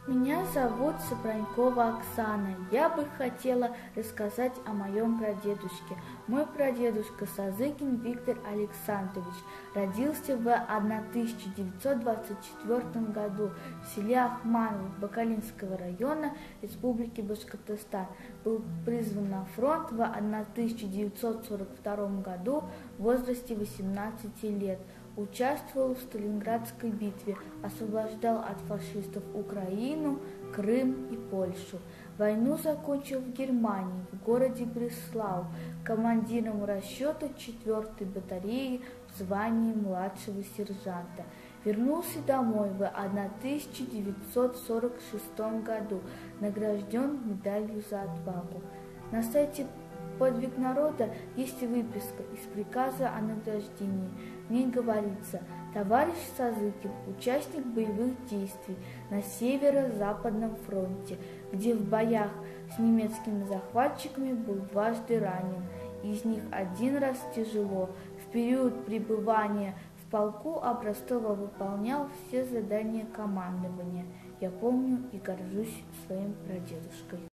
Меня зовут Сапранькова Оксана. Я бы хотела рассказать о моем прадедушке. Мой прадедушка Сазыкин Виктор Александрович родился в 1924 году в селе Ахманово Бакалинского района Республики Башкортостан. Был призван на фронт в 1942 году в возрасте 18 лет. Участвовал в Сталинградской битве, освобождал от фашистов Украину, Крым и Польшу. Войну закончил в Германии, в городе Бреслау, командиром расчета 4-й батареи в звании младшего сержанта. Вернулся домой в 1946 году, награжден медалью за отвагу. На сайте «Подвиг народа» есть выписка из приказа о награждении. В ней говорится: товарищ Сазыкин – участник боевых действий на Северо-Западном фронте, где в боях с немецкими захватчиками был дважды ранен, из них один раз тяжело. В период пребывания в полку образцово выполнял все задания командования. Я помню и горжусь своим прадедушкой.